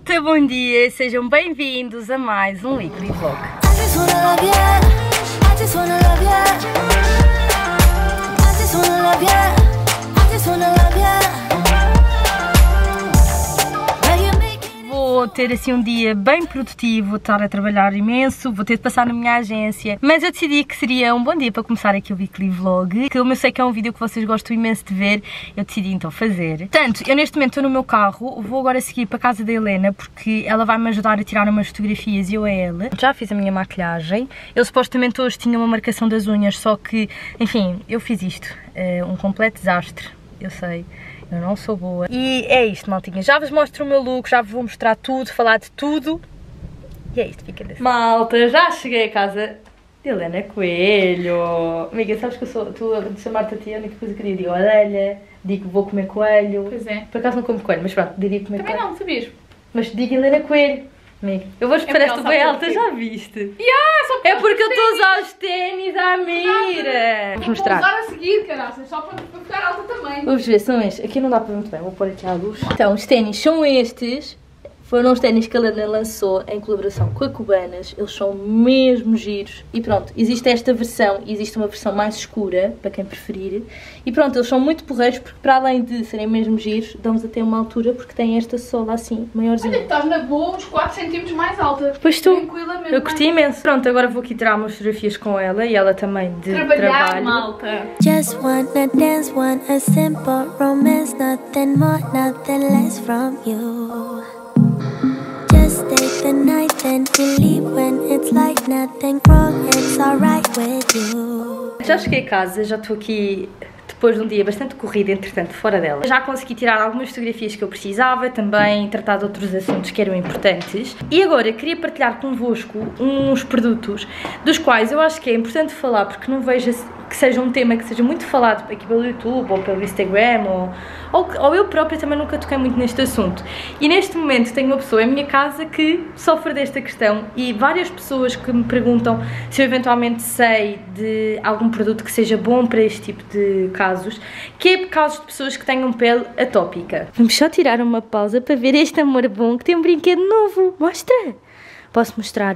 Malta, bom dia, sejam bem-vindos a mais um Weekly Vlog. Vou ter assim um dia bem produtivo, vou estar a trabalhar imenso, vou ter de passar na minha agência, mas eu decidi que seria um bom dia para começar aqui o Weekly Vlog, que eu sei que é um vídeo que vocês gostam imenso de ver, eu decidi então fazer. Portanto, eu neste momento estou no meu carro, vou agora seguir para a casa da Helena, porque ela vai me ajudar a tirar umas fotografias e eu a ela. Já fiz a minha maquilhagem, eu supostamente hoje tinha uma marcação das unhas, só que, enfim, eu fiz isto, um completo desastre, eu sei. Eu não sou boa. E é isto, maltinha. Já vos mostro o meu look, já vos vou mostrar tudo, falar de tudo. E é isto, fica desse. Malta, já cheguei a casa de Helena Coelho. Amiga, sabes que eu sou, tu de chamar-te a ti, a única coisa que eu digo orelha, digo vou comer coelho. Pois é. Por acaso não como coelho, mas pronto, diria comer coelho. Também não, sabias? Mas digo Helena Coelho. Amiga, eu vou esperar esta bem alta, já viste? É porque eu estou a usar os ténis à mira. Vou mostrar. Vou usar a seguir, caraças, só para ficar alta também. Vamos ver, são estes. Aqui não dá para ver muito bem, vou pôr aqui à luz. Então, os ténis são estes. Foram os ténis que a Helena lançou em colaboração com a Cubanas. Eles são mesmo giros. E pronto, existe esta versão e existe uma versão mais escura, para quem preferir. E pronto, eles são muito porreiros porque para além de serem mesmo giros, dão-nos até uma altura porque têm esta sola assim, maiorzinha. Olha, estás na boa uns 4 cm mais alta. Pois tu, eu curti imenso. Pronto, agora vou aqui tirar umas fotografias com ela e ela também de trabalho. Malta. Just wanna dance, want a simple romance, nothing more, nothing less from you. Just take the night, then we leave when it's like nothing wrong, it's alright with you. Já cheguei a casa, já estou aqui depois de um dia bastante corrido, entretanto, fora dela. Já consegui tirar algumas fotografias que eu precisava, também tratar de outros assuntos que eram importantes. E agora queria partilhar convosco uns produtos dos quais eu acho que é importante falar, porque não vejo que seja um tema que seja muito falado aqui pelo YouTube ou pelo Instagram, ou eu própria também nunca toquei muito neste assunto. E neste momento tenho uma pessoa em minha casa que sofre desta questão e várias pessoas que me perguntam se eu eventualmente sei de algum produto que seja bom para este tipo de casos, que é casos de pessoas que tenham pele atópica. Vamos só tirar uma pausa para ver este amor bom que tem um brinquedo novo. Mostra! Posso mostrar?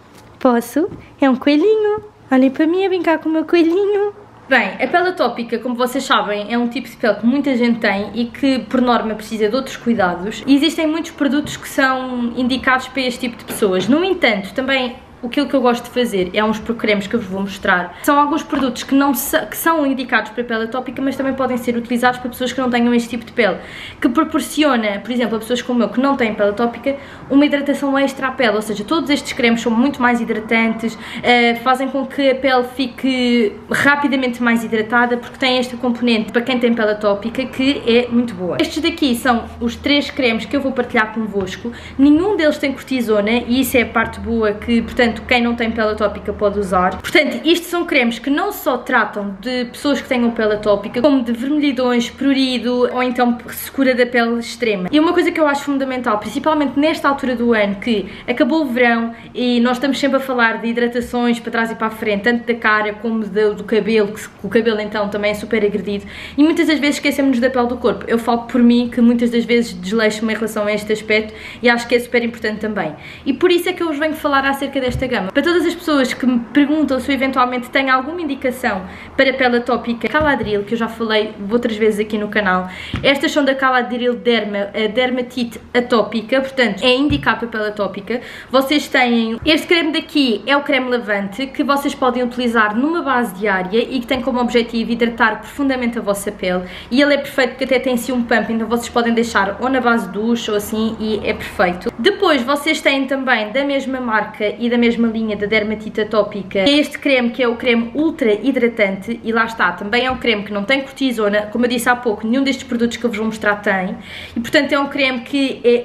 Posso? É um coelhinho. Olhem para mim a brincar com o meu coelhinho. Bem, a pele atópica, como vocês sabem, é um tipo de pele que muita gente tem e que, por norma, precisa de outros cuidados. E existem muitos produtos que são indicados para este tipo de pessoas. No entanto, também aquilo que eu gosto de fazer é uns cremes que eu vos vou mostrar. São alguns produtos que são indicados para pele atópica, mas também podem ser utilizados para pessoas que não tenham este tipo de pele, que proporciona, por exemplo, a pessoas como eu que não têm pele atópica, uma hidratação extra à pele, ou seja, todos estes cremes são muito mais hidratantes, fazem com que a pele fique rapidamente mais hidratada, porque tem esta componente para quem tem pele atópica que é muito boa. Estes daqui são os 3 cremes que eu vou partilhar convosco, nenhum deles tem cortisona e isso é a parte boa que, portanto, quem não tem pele atópica pode usar. Portanto, isto são cremes que não só tratam de pessoas que tenham pele atópica, como de vermelhidões, prurido ou então secura da pele extrema. E uma coisa que eu acho fundamental, principalmente nesta altura do ano, que acabou o verão e nós estamos sempre a falar de hidratações para trás e para a frente, tanto da cara como do cabelo, que o cabelo então também é super agredido, e muitas das vezes esquecemos da pele do corpo. Eu falo por mim que muitas das vezes desleixo-me em relação a este aspecto e acho que é super importante também. E por isso é que eu vos venho falar acerca desta gama. Para todas as pessoas que me perguntam se eu eventualmente tenho alguma indicação para pele atópica, Caladryl, que eu já falei outras vezes aqui no canal, estas são da Caladryl Derma, a dermatite atópica, portanto é indicado para pele atópica. Vocês têm este creme daqui, é o creme lavante, que vocês podem utilizar numa base diária e que tem como objetivo hidratar profundamente a vossa pele, e ele é perfeito porque até tem assim um pump, então vocês podem deixar ou na base do duche ou assim e é perfeito. Depois vocês têm também da mesma marca e da mesma linha da dermatite atópica este creme, que é o creme ultra hidratante, e lá está, também é um creme que não tem cortisona, como eu disse há pouco, nenhum destes produtos que eu vos vou mostrar tem, e portanto é um creme que é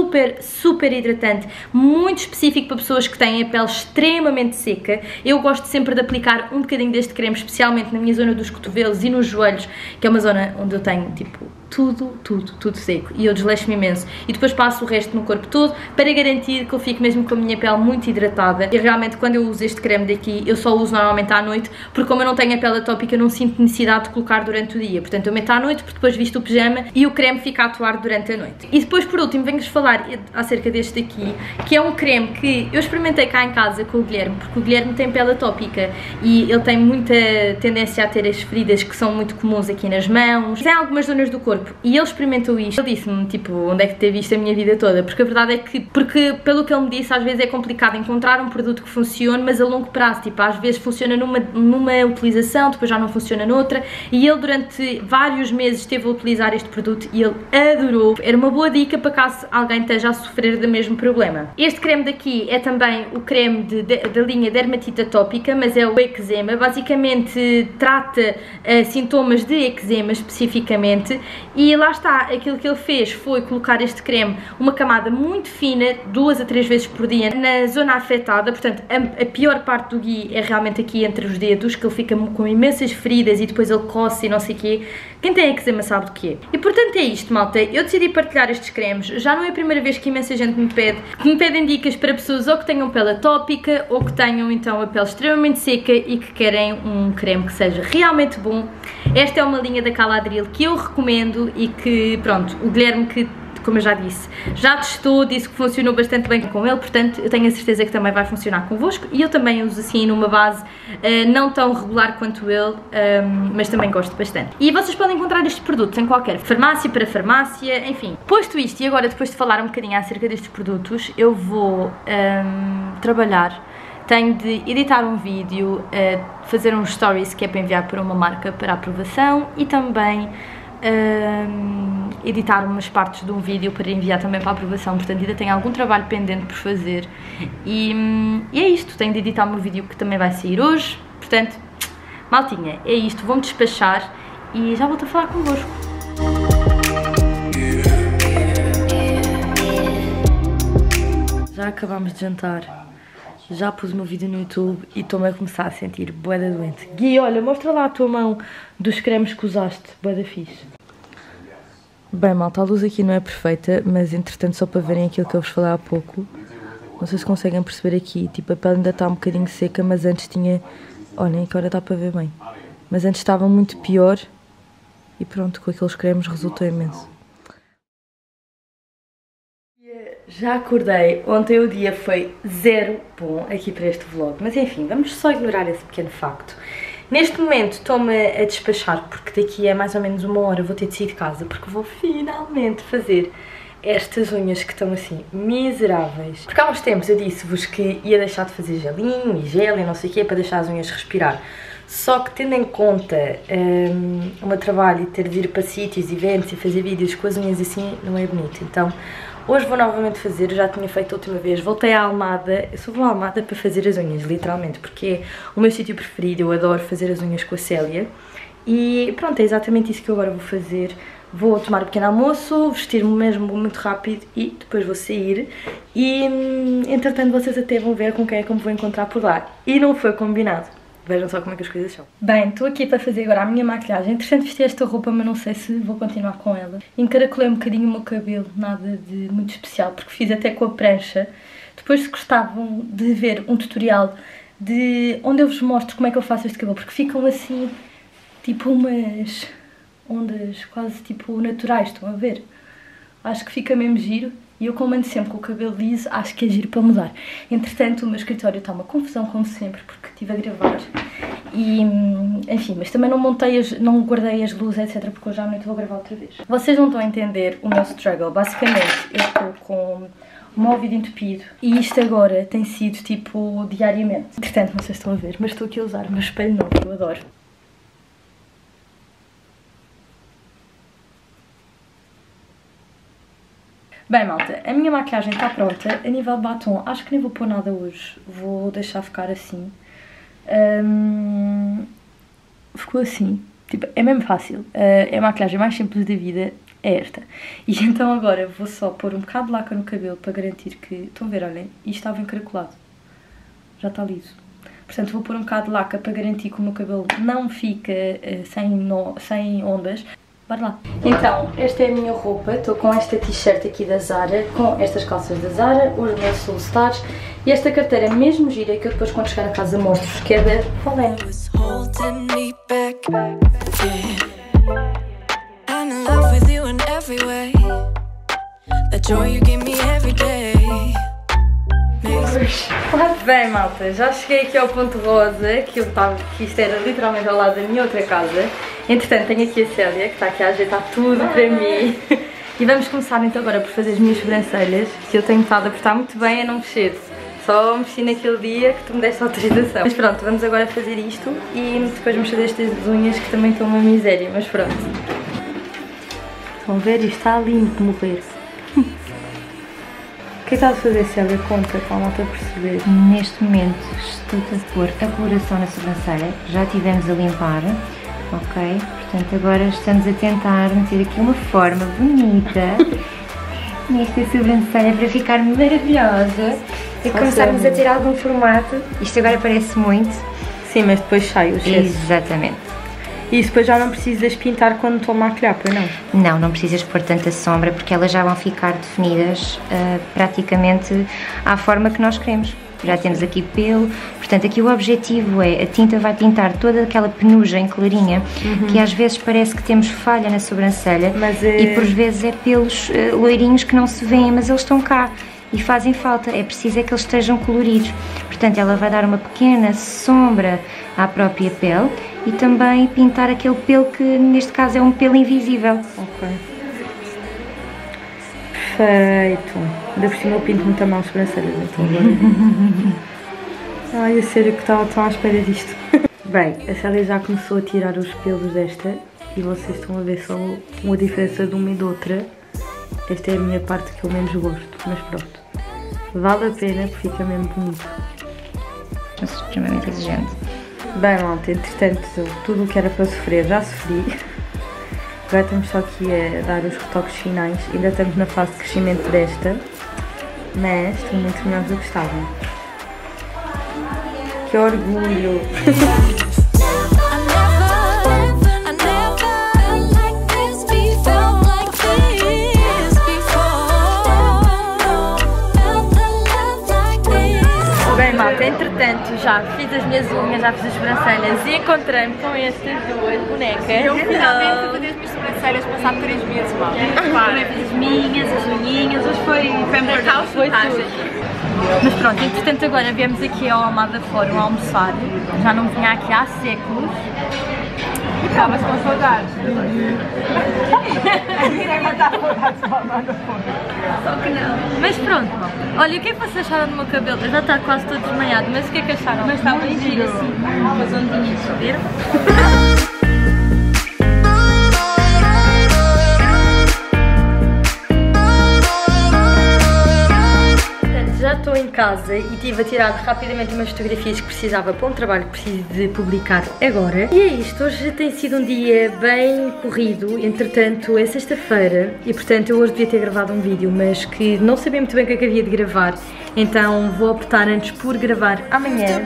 super hidratante, muito específico para pessoas que têm a pele extremamente seca. Eu gosto sempre de aplicar um bocadinho deste creme, especialmente na minha zona dos cotovelos e nos joelhos, que é uma zona onde eu tenho tipo tudo seco. E eu desleixo-me imenso. E depois passo o resto no corpo todo para garantir que eu fique mesmo com a minha pele muito hidratada. E realmente quando eu uso este creme daqui, eu só uso normalmente à noite, porque como eu não tenho a pele atópica, eu não sinto necessidade de colocar durante o dia. Portanto, eu meto à noite, porque depois visto o pijama e o creme fica a atuar durante a noite. E depois, por último, venho-vos falar acerca deste aqui, que é um creme que eu experimentei cá em casa com o Guilherme, porque o Guilherme tem pele atópica e ele tem muita tendência a ter as feridas que são muito comuns aqui nas mãos, tem algumas zonas do corpo, e ele experimentou isto. Ele disse-me, tipo, onde é que teve isto a minha vida toda? Porque a verdade é que, pelo que ele me disse, às vezes é complicado encontrar um produto que funcione, mas a longo prazo, tipo, às vezes funciona numa utilização, depois já não funciona noutra, e ele durante vários meses esteve a utilizar este produto e ele adorou. Era uma boa dica para caso alguém esteja a sofrer do mesmo problema. Este creme daqui é também o creme da linha dermatite atópica, mas é o eczema. Basicamente trata sintomas de eczema especificamente, e lá está, aquilo que ele fez foi colocar este creme, uma camada muito fina, 2 a 3 vezes por dia, na zona afetada. Portanto, a pior parte do Gui é realmente aqui entre os dedos, que ele fica com imensas feridas e depois ele coça e não sei o quê. Quem tem eczema sabe do que é. E portanto é isto, malta. Eu decidi partilhar estes cremes. Já não é a primeira vez que imensa gente me pedem dicas para pessoas ou que tenham pele atópica ou que tenham então a pele extremamente seca e que querem um creme que seja realmente bom. Esta é uma linha da Caladril que eu recomendo e que, pronto, o Guilherme, que como eu já disse, já testou, disse que funcionou bastante bem com ele, portanto eu tenho a certeza que também vai funcionar convosco, e eu também uso assim numa base não tão regular quanto ele, mas também gosto bastante. E vocês podem encontrar estes produtos em qualquer farmácia, para farmácia, enfim. Posto isto, e agora depois de falar um bocadinho acerca destes produtos, eu vou trabalhar. Tenho de editar um vídeo, fazer uns stories que é para enviar para uma marca para aprovação, e também editar umas partes de um vídeo para enviar também para a aprovação. Portanto ainda tenho algum trabalho pendente por fazer, e é isto. Tenho de editar o meu vídeo que também vai sair hoje. Portanto, maltinha, é isto, vou-me despachar e já volto a falar convosco. Já acabámos de jantar, já pus o meu vídeo no YouTube e estou-me a começar a sentir bué da doente. Gui, olha, mostra lá a tua mão dos cremes que usaste, bué da fixe. Bem, malta, a luz aqui não é perfeita, mas entretanto, só para verem aquilo que eu vos falei há pouco, não sei se conseguem perceber aqui, tipo, a pele ainda está um bocadinho seca, mas antes tinha, olhem, agora dá para ver bem, mas antes estava muito pior e pronto, com aqueles cremes resultou imenso. Já acordei, ontem o dia foi zero bom aqui para este vlog, mas enfim, vamos só ignorar esse pequeno facto. Neste momento estou-me a despachar, porque daqui a mais ou menos 1 hora vou ter de sair de casa, porque vou finalmente fazer estas unhas que estão assim miseráveis. Porque há uns tempos eu disse-vos que ia deixar de fazer gelinho e gel e não sei o quê para deixar as unhas respirar. Só que tendo em conta o meu trabalho e ter de ir para sítios, eventos e fazer vídeos com as unhas assim, não é bonito. Então hoje vou novamente fazer, eu já tinha feito a última vez, voltei à Almada, eu só vou à Almada para fazer as unhas, literalmente, porque é o meu sítio preferido, eu adoro fazer as unhas com a Célia. E pronto, é exatamente isso que eu agora vou fazer. Vou tomar um pequeno almoço, vestir-me mesmo muito rápido e depois vou sair. E entretanto vocês até vão ver com quem é que eu me vou encontrar por lá. E não foi combinado. Vejam só como é que as coisas são. Bem, estou aqui para fazer agora a minha maquilhagem. Entretanto vesti esta roupa, mas não sei se vou continuar com ela. Encaracolei um bocadinho o meu cabelo, nada de muito especial, porque fiz até com a prancha. Depois, se gostavam de ver um tutorial de onde eu vos mostro como é que eu faço este cabelo, porque ficam assim, tipo umas ondas quase tipo naturais, estão a ver? Acho que fica mesmo giro. E eu, como ando sempre com o cabelo liso, acho que é giro para mudar. Entretanto, o meu escritório está uma confusão, como sempre, porque estive a gravar. E, enfim, mas também não guardei as luzes, etc, porque hoje à noite vou gravar outra vez. Vocês não estão a entender o meu struggle. Basicamente, eu estou com o meu ouvido entupido e isto agora tem sido, tipo, diariamente. Entretanto, não sei se estão a ver, mas estou aqui a usar o meu espelho novo, que eu adoro. Bem, malta, a minha maquilhagem está pronta. A nível de batom, acho que nem vou pôr nada hoje. Vou deixar ficar assim. Ficou assim. Tipo, é mesmo fácil. É a maquilhagem mais simples da vida, é esta. E então agora vou só pôr um bocado de laca no cabelo para garantir que... Estão a ver, olhem, isto estava encaracolado. Já está liso. Portanto, vou pôr um bocado de laca para garantir que o meu cabelo não fica sem ondas. bora lá. Então, esta é a minha roupa, estou com esta t-shirt aqui da Zara, com estas calças da Zara, os meus Soulstars e esta carteira mesmo gira que eu depois quando chegar a casa mostro-vos, que é da Pollen. Bem, malta, já cheguei aqui ao ponto rosa, que isto era literalmente ao lado da minha outra casa. Entretanto, tenho aqui a Célia, que está aqui a ajeitar tudo para mim. E vamos começar então agora por fazer as minhas sobrancelhas, que eu tenho estado a portar muito bem a não mexer. Só mexi naquele dia que tu me deste autorização. Mas pronto, vamos agora fazer isto e depois vamos fazer estas unhas que também estão uma miséria, mas pronto. Estão a ver? Isto está lindo de morrer. O que é que estás a fazer, Célia? Conta, para a malta perceber. Neste momento estou-te a pôr a coloração na sobrancelha, já estivemos a limpar, ok? Portanto agora estamos a tentar meter aqui uma forma bonita nesta sobrancelha para ficar maravilhosa e começarmos a ter algum formato. Isto agora parece muito. Sim, mas depois sai o excesso. Exatamente. E isso depois já não precisas pintar quando estou a maquilhar, pois não? Não, não precisas pôr tanta sombra porque elas já vão ficar definidas praticamente à forma que nós queremos. Já temos aqui pelo, portanto aqui o objetivo é, a tinta vai tintar toda aquela penugem clarinha que às vezes parece que temos falha na sobrancelha, e por vezes é pelos loirinhos que não se veem, mas eles estão cá e fazem falta, é preciso é que eles estejam coloridos. Portanto ela vai dar uma pequena sombra à própria pele e também pintar aquele pelo que neste caso é um pelo invisível. Ok. Perfeito. Ainda por cima eu pinto muito a mão as sobrancelhas, então agora. Ai, a sério que estava tão à espera disto. Bem, a Célia já começou a tirar os pelos desta e vocês estão a ver só uma diferença de uma e de outra. Esta é a minha parte que eu menos gosto, mas pronto. Vale a pena porque fica mesmo bonito. É extremamente exigente. Bem, malta, entretanto, tudo o que era para sofrer já sofri. Agora estamos só aqui a dar os retoques finais. Ainda estamos na fase de crescimento desta, mas estou muito melhor do que estava. Que orgulho! Bem, malta, entretanto já fiz as minhas unhas, já fiz as sobrancelhas e encontrei-me com estas duas bonecas. Eu finalmente vou fazer as minhas sobrancelhas passar 3 meses, mal. Também fiz as minhas, as unhinhas, hoje foi Natal, foi tudo. Mas pronto, entretanto agora viemos aqui ao Almada Fórum almoçar, já não vinha aqui há séculos. Estavas com saudades. Irei matar saudades do Almada Fórum. Só que não. Mas pronto, olha, o que é que vocês acharam do meu cabelo? Já está quase todo desmaiado, mas o que é que acharam? Mas está muito giro assim, umas ondinhas, viram? Já estou em casa e estive a tirar rapidamente umas fotografias que precisava para um trabalho que preciso de publicar agora. E é isto, hoje tem sido um dia bem corrido, entretanto é sexta-feira e portanto eu hoje devia ter gravado um vídeo, mas que não sabia muito bem o que é que havia de gravar, então vou optar antes por gravar amanhã.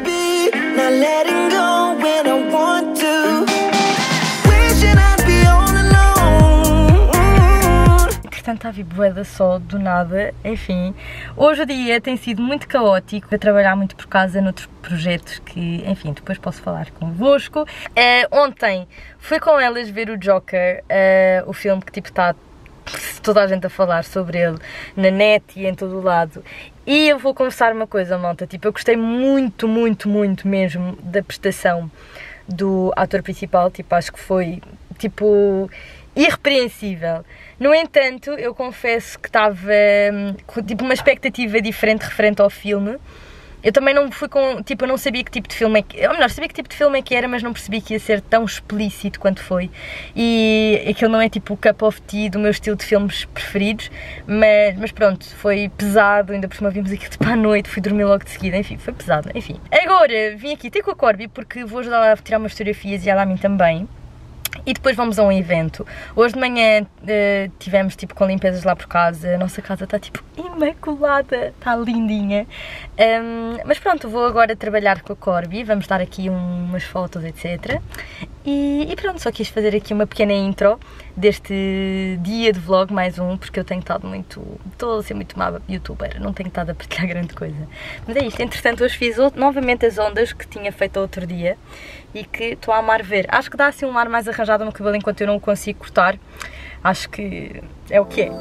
Portanto, está a vir bué de sol do nada, enfim. Hoje o dia tem sido muito caótico, a trabalhar muito por casa noutros projetos que, enfim, depois posso falar convosco. Ontem fui com elas ver o Joker, o filme que tipo está toda a gente a falar sobre ele na net e em todo o lado. E eu vou confessar uma coisa, malta, tipo, eu gostei muito, muito, muito mesmo da prestação do ator principal, tipo, acho que foi, tipo, irrepreensível. No entanto, eu confesso que estava com tipo uma expectativa diferente referente ao filme. Eu também não fui com, tipo, eu não sabia que tipo de filme é que, ou melhor, sabia que tipo de filme é que era, mas não percebi que ia ser tão explícito quanto foi. E aquilo não é tipo o cup of tea do meu estilo de filmes preferidos, mas pronto, foi pesado, ainda por cima vimos aquilo tipo à noite, fui dormir logo de seguida, enfim, foi pesado, enfim. Agora vim aqui ter com a Corby porque vou ajudar a tirar umas fotografias e ela a mim também. E depois vamos a um evento. Hoje de manhã tivemos tipo com limpezas lá por casa. A nossa casa está tipo imaculada, está lindinha. Mas pronto, vou agora trabalhar com a Corby. Vamos dar aqui umas fotos, etc. E pronto, só quis fazer aqui uma pequena intro deste dia de vlog, mais um, porque eu tenho estado muito... Estou a ser muito má youtuber, não tenho estado a partilhar grande coisa. Mas é isto, entretanto hoje fiz novamente as ondas que tinha feito outro dia e que estou a amar ver. Acho que dá assim um ar mais arranjado no cabelo enquanto eu não o consigo cortar. Acho que é o que é.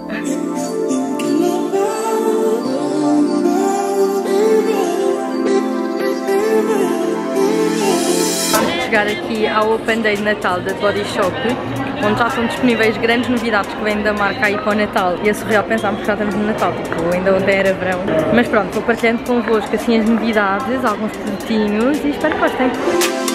Chegar aqui ao Open Day de Natal da Body Shop, onde já são disponíveis grandes novidades que vêm da marca aí para o Natal, e é surreal pensarmos que já estamos no Natal, tipo, ainda ontem era verão. Mas pronto, vou partilhando convosco assim as novidades, alguns produtinhos e espero que gostem.